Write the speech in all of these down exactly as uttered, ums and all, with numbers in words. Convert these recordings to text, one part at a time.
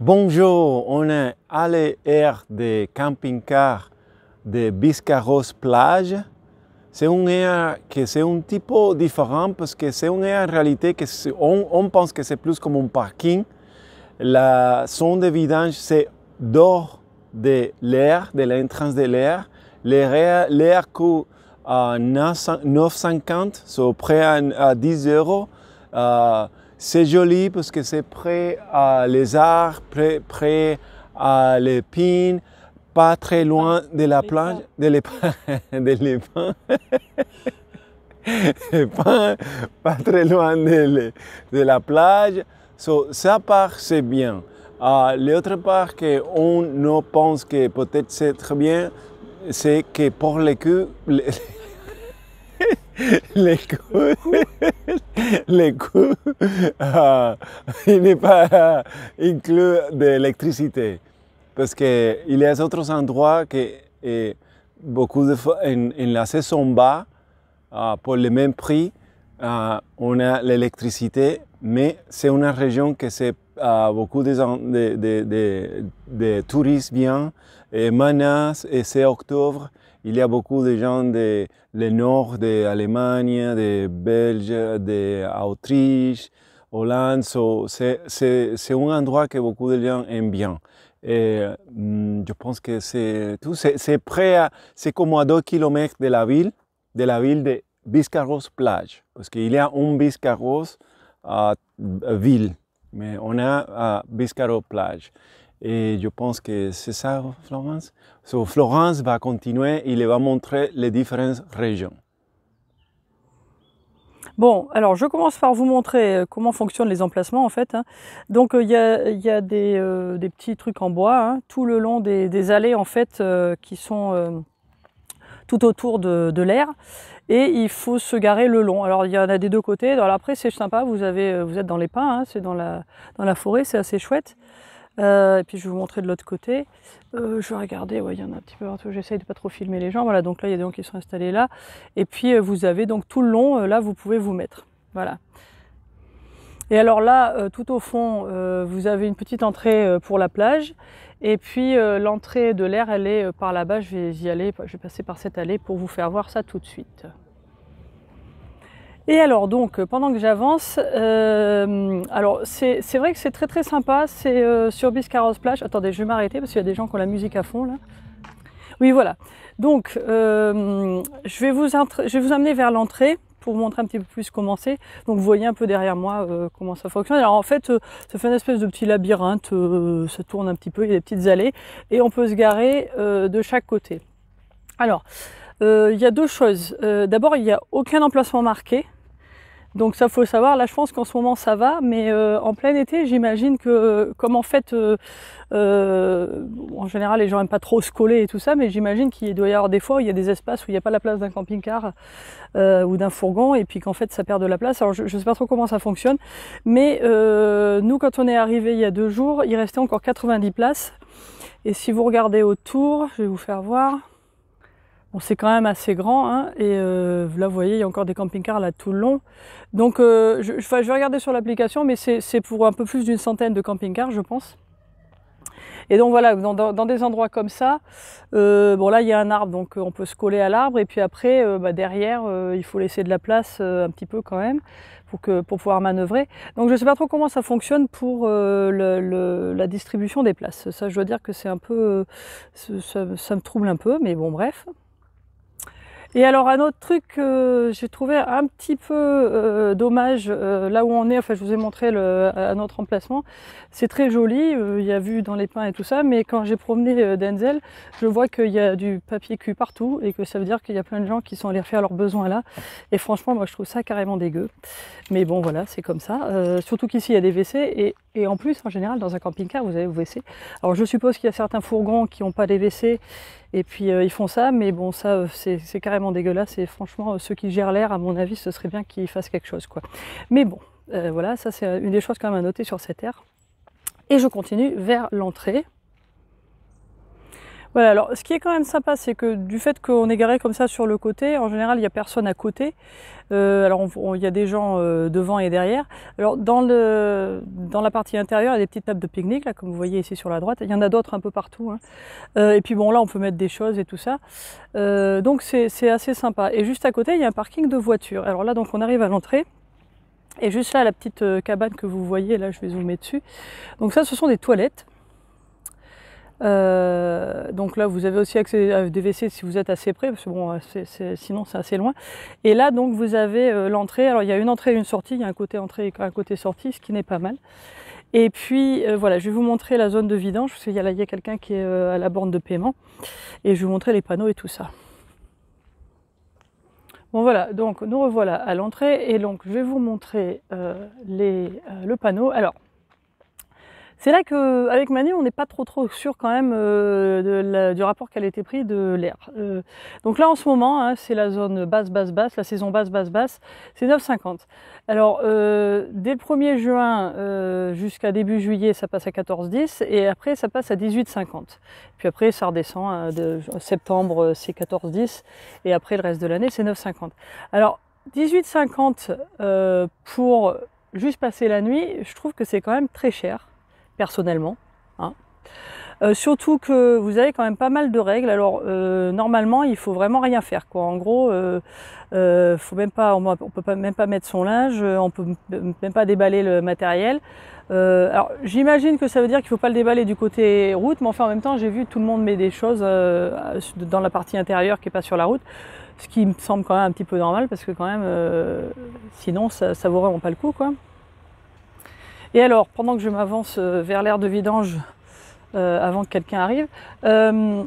Bonjour, on est à l'air de camping-car de Biscarrosse Plage. C'est une aire que c'est un petit peu différent parce que c'est une aire en réalité que on, on pense que c'est plus comme un parking. La zone de vidange c'est dehors de l'air, de l'entrance de l'air. L'air coûte à neuf cent cinquante, so près à dix euros. Euh, C'est joli parce que c'est près à les arbres, près, près à les pins, pas très loin de la plage, de les de les pins. pas, pas très loin de, de la plage. So, ça part, c'est bien. Uh, L'autre part qu'on ne pense que peut-être c'est très bien, c'est que pour les coups, les, les coups, les coûts, euh, il n'est pas euh, inclus d'électricité. Parce qu'il y a d'autres endroits que et beaucoup de fois, en, en la saison bas, euh, pour le même prix, euh, on a l'électricité, mais c'est une région que c'est euh, beaucoup de, de, de, de, de touristes viennent. Et maintenant, et c'est octobre, il y a beaucoup de gens de le nord de l'Allemagne, de Belgique, d'Autriche, Hollande. So, c'est un endroit que beaucoup de gens aiment bien. Et mm, je pense que c'est tout. C'est près à, c'est comme à deux kilomètres de la ville, de la ville de Biscarrosse Plage. Parce qu'il y a un Biscarrosse à ville, mais on a à Biscarrosse Plage. Et je pense que c'est ça, Florence. So, Florence va continuer, il va montrer les différentes régions. Bon, alors je commence par vous montrer comment fonctionnent les emplacements en fait. Hein. Donc il euh, y, y a des, euh, des petits trucs en bois hein, tout le long des, des allées en fait euh, qui sont euh, tout autour de, de l'air. Et il faut se garer le long. Alors il y en a des deux côtés. Alors après c'est sympa, vous, avez, vous êtes dans les pins, hein, c'est dans la, dans la forêt, c'est assez chouette. Euh, et puis je vais vous montrer de l'autre côté. Euh, je vais regarder, ouais, il y en a un petit peu partout. J'essaye de pas trop filmer les gens. Voilà, donc là il y a des gens qui sont installés là. Et puis euh, vous avez donc tout le long, euh, là vous pouvez vous mettre. Voilà. Et alors là, euh, tout au fond, euh, vous avez une petite entrée euh, pour la plage. Et puis euh, l'entrée de l'air, elle est euh, par là-bas. Je vais y aller, je vais passer par cette allée pour vous faire voir ça tout de suite. Et alors donc pendant que j'avance, euh, alors c'est vrai que c'est très très sympa, c'est euh, sur Biscarrosse Plage. Attendez, je vais m'arrêter parce qu'il y a des gens qui ont la musique à fond là. Oui voilà, donc euh, je, vais vous je vais vous amener vers l'entrée pour vous montrer un petit peu plus comment c'est. Donc vous voyez un peu derrière moi euh, comment ça fonctionne. Alors en fait, euh, ça fait une espèce de petit labyrinthe, euh, ça tourne un petit peu, il y a des petites allées et on peut se garer euh, de chaque côté. Alors, euh, il y a deux choses. Euh, D'abord, il n'y a aucun emplacement marqué. Donc ça, faut le savoir. Là, je pense qu'en ce moment, ça va. Mais euh, en plein été, j'imagine que, comme en fait, euh, euh, en général, les gens n'aiment pas trop se coller et tout ça, mais j'imagine qu'il doit y avoir des fois où il y a des espaces où il n'y a pas la place d'un camping-car euh, ou d'un fourgon, et puis qu'en fait, ça perd de la place. Alors, je ne sais pas trop comment ça fonctionne. Mais euh, nous, quand on est arrivé il y a deux jours, il restait encore quatre-vingt-dix places. Et si vous regardez autour, je vais vous faire voir... Bon, c'est quand même assez grand, hein, et euh, là vous voyez il y a encore des camping-cars là tout le long. Donc euh, je, je vais regarder sur l'application, mais c'est pour un peu plus d'une centaine de camping-cars je pense. Et donc voilà, dans, dans, dans des endroits comme ça, euh, bon là il y a un arbre donc on peut se coller à l'arbre, et puis après euh, bah, derrière euh, il faut laisser de la place euh, un petit peu quand même pour, que, pour pouvoir manœuvrer. Donc je ne sais pas trop comment ça fonctionne pour euh, le, le, la distribution des places. Ça je dois dire que c'est un peu, euh, ça, ça me trouble un peu, mais bon bref. Et alors un autre truc que j'ai trouvé un petit peu euh, dommage, euh, là où on est, enfin je vous ai montré le, un autre emplacement, c'est très joli, euh, il y a vu dans les pins et tout ça, mais quand j'ai promené euh, Denzel, je vois qu'il y a du papier cul partout et que ça veut dire qu'il y a plein de gens qui sont allés faire leurs besoins là. Et franchement, moi je trouve ça carrément dégueu. Mais bon voilà, c'est comme ça. Euh, surtout qu'ici il y a des W C et, et en plus en général dans un camping-car vous avez vos W C. Alors je suppose qu'il y a certains fourgons qui n'ont pas des W C et puis euh, ils font ça, mais bon ça c'est carrément dégueulasse et franchement ceux qui gèrent l'air à mon avis ce serait bien qu'ils fassent quelque chose quoi. Mais bon euh, voilà, ça c'est une des choses quand même à noter sur cette aire. Et je continue vers l'entrée. Voilà, alors ce qui est quand même sympa, c'est que du fait qu'on est garé comme ça sur le côté, en général, il n'y a personne à côté. Euh, alors, on- on- il y a des gens euh, devant et derrière. Alors, dans, le, dans la partie intérieure, il y a des petites tables de pique-nique, là, comme vous voyez ici sur la droite. Il y en a d'autres un peu partout, hein. Euh, et puis bon, là, on peut mettre des choses et tout ça. Euh, donc, c'est c'est assez sympa. Et juste à côté, il y a un parking de voitures. Alors là, donc, on arrive à l'entrée. Et juste là, la petite euh, cabane que vous voyez, là, je vais zoomer dessus. Donc ça, ce sont des toilettes. Euh, donc là, vous avez aussi accès à des W C si vous êtes assez près, parce que bon, c'est, c'est, sinon c'est assez loin. Et là, donc, vous avez euh, l'entrée. Alors, il y a une entrée et une sortie. Il y a un côté entrée et un côté sortie, ce qui n'est pas mal. Et puis, euh, voilà, je vais vous montrer la zone de vidange, parce qu'il y a, là, il y a quelqu'un qui est euh, à la borne de paiement. Et je vais vous montrer les panneaux et tout ça. Bon, voilà, donc nous revoilà à l'entrée. Et donc, je vais vous montrer euh, les, euh, le panneau. Alors, c'est là qu'avec Manu, on n'est pas trop trop sûr quand même euh, de la, du rapport qualité-prix de l'air. Euh, donc là, en ce moment, hein, c'est la zone basse, basse, basse, la saison basse, basse, basse, c'est neuf cinquante. Alors, euh, dès le premier juin euh, jusqu'à début juillet, ça passe à quatorze dix et après, ça passe à dix-huit cinquante. Puis après, ça redescend. Hein, de septembre, c'est quatorze dix et après, le reste de l'année, c'est neuf cinquante. Alors, dix-huit cinquante euh, pour juste passer la nuit, je trouve que c'est quand même très cher. Personnellement, hein. Euh, surtout que vous avez quand même pas mal de règles. Alors euh, normalement, il faut vraiment rien faire, quoi. En gros, euh, euh, faut même pas, on, on peut pas, même pas mettre son linge, on peut même pas déballer le matériel. Euh, alors j'imagine que ça veut dire qu'il faut pas le déballer du côté route, mais enfin en même temps, j'ai vu tout le monde met des choses euh, dans la partie intérieure qui est pas sur la route, ce qui me semble quand même un petit peu normal parce que quand même, euh, sinon ça, ça vaut vraiment pas le coup, quoi. Et alors, pendant que je m'avance vers l'aire de vidange, euh, avant que quelqu'un arrive, euh,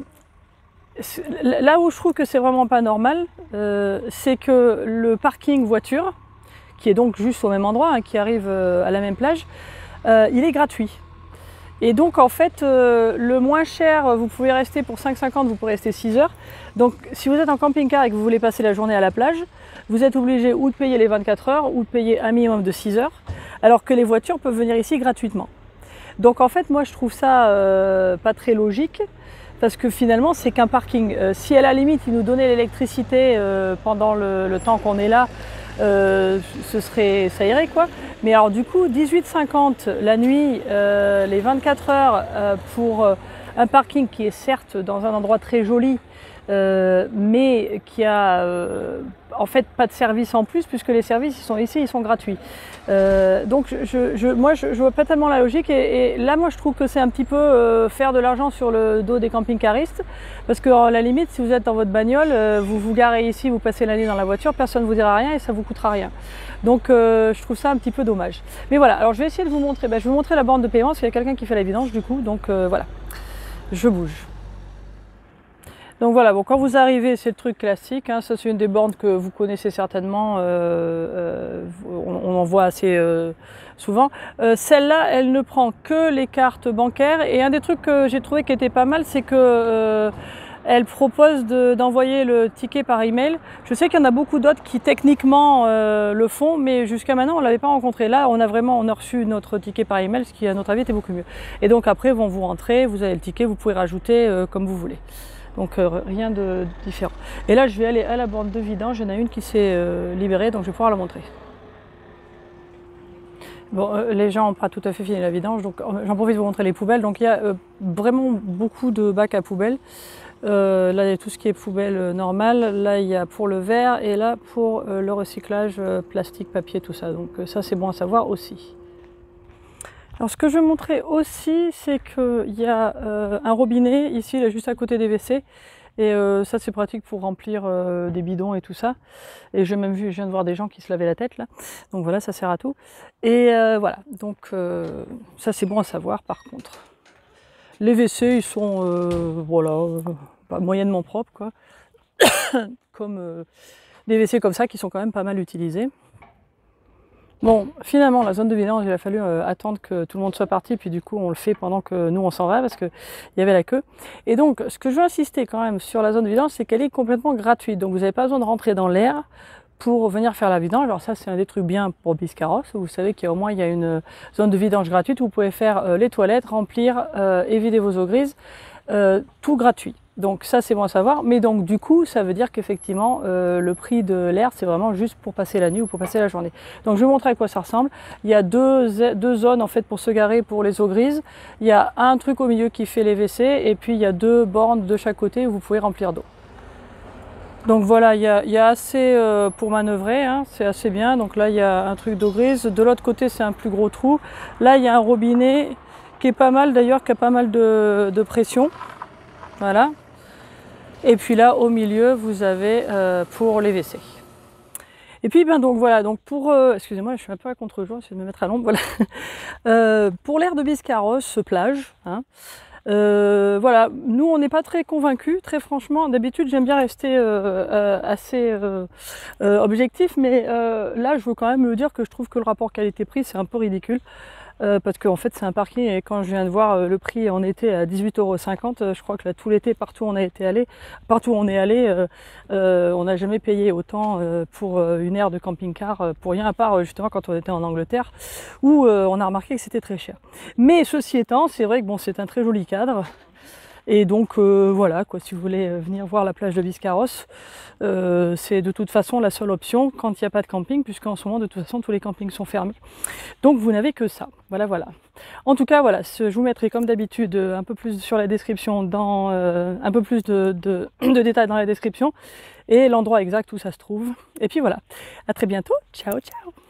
là où je trouve que c'est vraiment pas normal, euh, c'est que le parking voiture, qui est donc juste au même endroit, hein, qui arrive euh, à la même plage, euh, il est gratuit. Et donc en fait, euh, le moins cher, vous pouvez rester pour cinq cinquante, vous pouvez rester six heures. Donc si vous êtes en camping-car et que vous voulez passer la journée à la plage, vous êtes obligé ou de payer les vingt-quatre heures ou de payer un minimum de six heures, alors que les voitures peuvent venir ici gratuitement. Donc en fait, moi je trouve ça euh, pas très logique, parce que finalement c'est qu'un parking. Euh, si à la limite ils nous donnaient l'électricité euh, pendant le, le temps qu'on est là, euh, ce serait, ça irait, quoi. Mais alors du coup, dix-huit cinquante la nuit, euh, les vingt-quatre heures euh, pour euh, un parking qui est certes dans un endroit très joli, euh, mais qui a euh, en fait pas de service en plus, puisque les services ils sont ici, ils sont gratuits. Euh, donc je, je, moi je, je vois pas tellement la logique, et, et là moi je trouve que c'est un petit peu euh, faire de l'argent sur le dos des camping-caristes, parce que à la limite, si vous êtes dans votre bagnole, euh, vous vous garez ici, vous passez la nuit dans la voiture, personne ne vous dira rien et ça vous coûtera rien. Donc euh, je trouve ça un petit peu dommage. Mais voilà, alors je vais essayer de vous montrer, ben, je vais vous montrer la borne de paiement, parce qu'il y a quelqu'un qui fait la vidange du coup, donc euh, voilà, je bouge. Donc voilà, bon, quand vous arrivez, c'est le truc classique, hein, ça c'est une des bornes que vous connaissez certainement, euh, euh, on, on en voit assez euh, souvent. Euh, Celle-là, elle ne prend que les cartes bancaires, et un des trucs que j'ai trouvé qui était pas mal, c'est que euh, elle propose d'envoyer le ticket par email. Je sais qu'il y en a beaucoup d'autres qui techniquement euh, le font, mais jusqu'à maintenant on ne l'avait pas rencontré. Là, on a vraiment on a reçu notre ticket par email, ce qui à notre avis était beaucoup mieux. Et donc après, vont vous rentrer, vous avez le ticket, vous pouvez rajouter euh, comme vous voulez. Donc euh, rien de différent. Et là, je vais aller à la borne de vidange. Il y en a une qui s'est euh, libérée, donc je vais pouvoir la montrer. Bon, euh, les gens n'ont pas tout à fait fini la vidange, donc euh, j'en profite de vous montrer les poubelles. Donc il y a euh, vraiment beaucoup de bacs à poubelles. Euh, là, il y a tout ce qui est poubelle euh, normale. Là, il y a pour le verre, et là pour euh, le recyclage euh, plastique, papier, tout ça. Donc euh, ça, c'est bon à savoir aussi. Alors ce que je vais montrer aussi, c'est qu'il y a euh, un robinet ici, là, juste à côté des W C. Et euh, ça c'est pratique pour remplir euh, des bidons et tout ça. Et j'ai même vu, je viens de voir des gens qui se lavaient la tête là. Donc voilà, ça sert à tout. Et euh, voilà, donc euh, ça c'est bon à savoir par contre. Les W C, ils sont euh, voilà, euh, pas moyennement propres, quoi. Comme euh, des W C comme ça qui sont quand même pas mal utilisés. Bon, finalement, la zone de vidange, il a fallu euh, attendre que tout le monde soit parti, puis du coup, on le fait pendant que nous, on s'en va, parce qu'il y avait la queue. Et donc, ce que je veux insister quand même sur la zone de vidange, c'est qu'elle est complètement gratuite. Donc, vous n'avez pas besoin de rentrer dans l'air pour venir faire la vidange. Alors ça, c'est un des trucs bien pour Biscarrosse. Vous savez qu'il y a au moins il y a une zone de vidange gratuite où vous pouvez faire euh, les toilettes, remplir euh, et vider vos eaux grises. euh, tout gratuit. Donc ça c'est bon à savoir, mais donc du coup ça veut dire qu'effectivement euh, le prix de l'air c'est vraiment juste pour passer la nuit ou pour passer la journée. Donc je vais vous montrer à quoi ça ressemble. Il y a deux, deux zones en fait pour se garer pour les eaux grises. Il y a un truc au milieu qui fait les W C et puis il y a deux bornes de chaque côté où vous pouvez remplir d'eau. Donc voilà, il y a, il y a assez euh, pour manœuvrer, hein, c'est assez bien. Donc là il y a un truc d'eau grise, de l'autre côté c'est un plus gros trou. Là il y a un robinet qui est pas mal d'ailleurs, qui a pas mal de, de pression. Voilà. Et puis là, au milieu, vous avez euh, pour les W C. Et puis, ben donc voilà, donc pour, euh, excusez-moi, je suis un peu à contre-jour, j'essaie de me mettre à l'ombre, voilà. euh, pour l'aire de Biscarrosse, plage, hein, euh, voilà, nous on n'est pas très convaincus, très franchement. D'habitude, j'aime bien rester euh, euh, assez euh, euh, objectif, mais euh, là, je veux quand même me dire que je trouve que le rapport qualité-prix, c'est un peu ridicule. Euh, parce qu'en fait c'est un parking et quand je viens de voir euh, le prix en été à dix-huit euros cinquante, euh, je crois que là tout l'été partout où on a été allé, partout où on est allé, euh, euh, on n'a jamais payé autant euh, pour euh, une aire de camping-car euh, pour rien, à part euh, justement quand on était en Angleterre où euh, on a remarqué que c'était très cher. Mais ceci étant, c'est vrai que bon, c'est un très joli cadre. Et donc euh, voilà, quoi, si vous voulez venir voir la plage de Biscarrosse, euh, c'est de toute façon la seule option quand il n'y a pas de camping, puisqu'en ce moment de toute façon tous les campings sont fermés. Donc vous n'avez que ça. Voilà, voilà. En tout cas, voilà, je vous mettrai comme d'habitude un peu plus sur la description, dans euh, un peu plus de, de, de détails dans la description et l'endroit exact où ça se trouve. Et puis voilà, à très bientôt. Ciao, ciao.